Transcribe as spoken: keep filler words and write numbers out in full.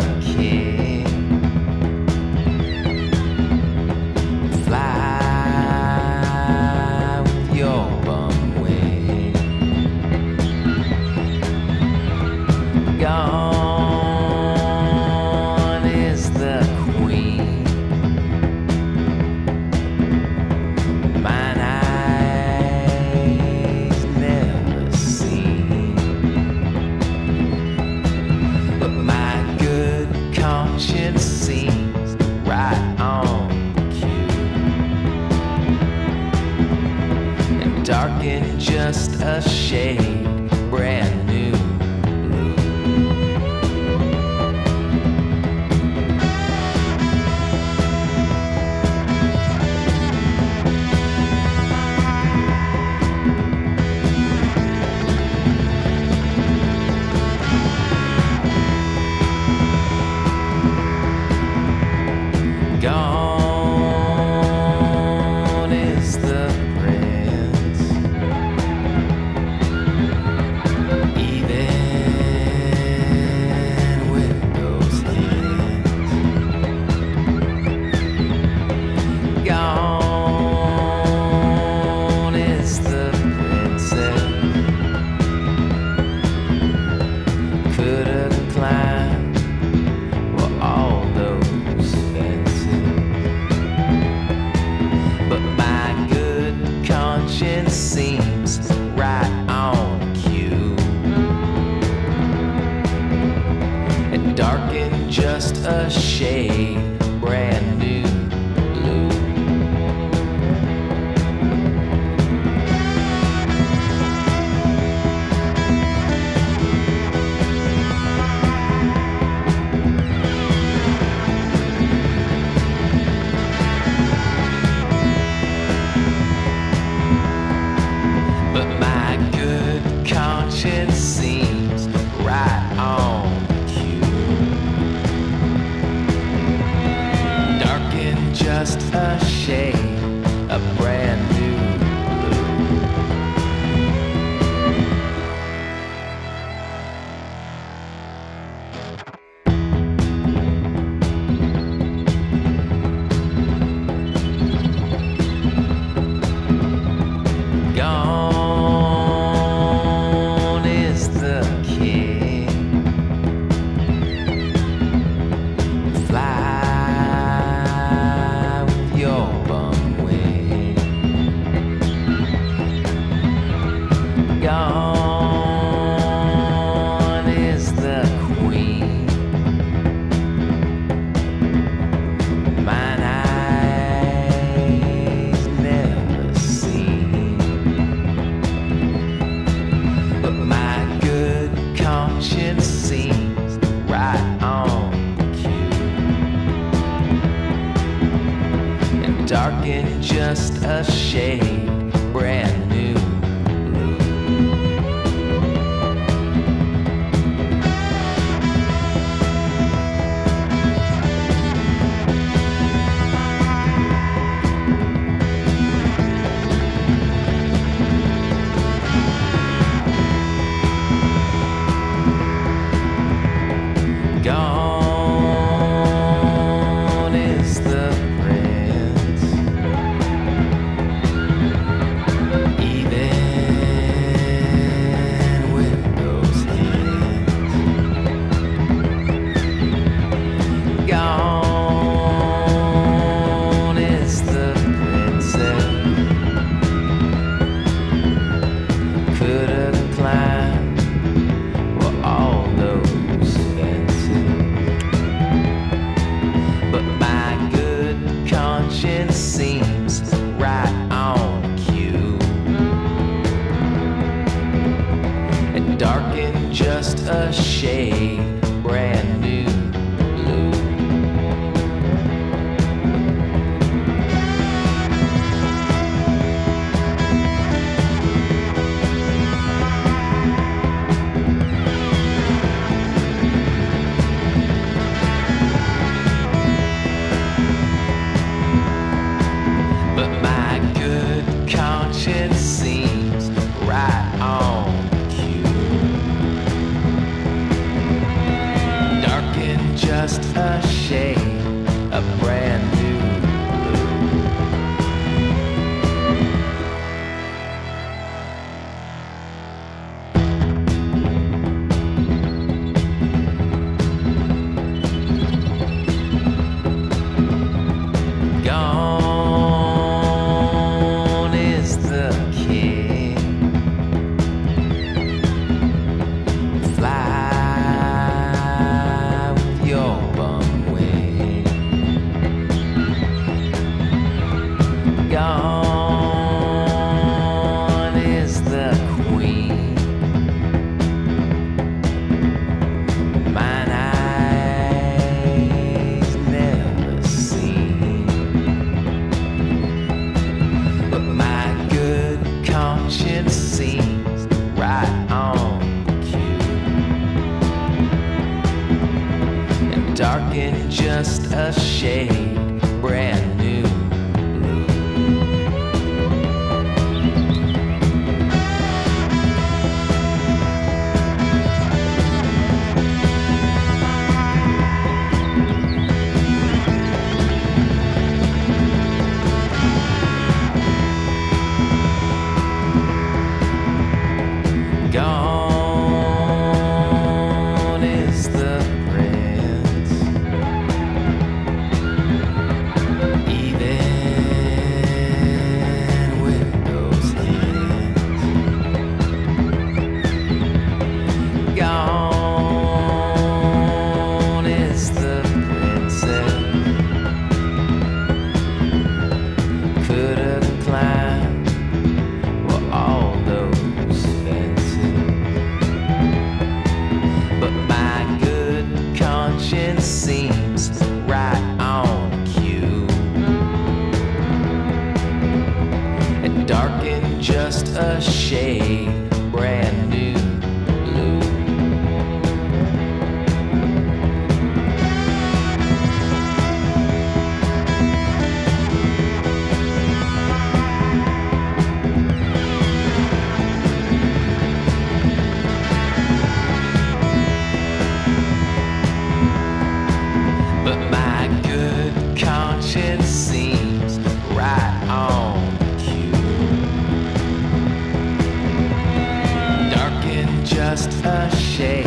king. Fly with your bum wing. Gone is the queen. Mine eyes never seen. But my good conscience seems right on cue. And dark in just a shade, brand new. Gone is the prince, even with those hints. Gone is the princess. Could have climbed well, all those fences. But my good conscience seems right on cue. And dark in just a shade, brand new blue. But my good conscience seems right on cue. Dark in just a shade, a brand new blue. Gone is the king. Fly with your bum wing. Gone is the queen. Mine eyes never seen. But my good conscience seems right on cue. And dark in just a shade, brand new blue. Gone is the prince, just a shade, a brand new Gone is the king. Fly with your bum wing. Gone is the queen. Mine eyes never seen. But my good conscience seems right on cue. And dark in just a shade, brand new blue. Gone is the prince. Even with those hints. Gone is the princess. Could have climbed for all those fences, but my good conscience seems right on cue. And dark in just a shade, brand new blue. But my good conscience seems right on cue. Dark in just a shade.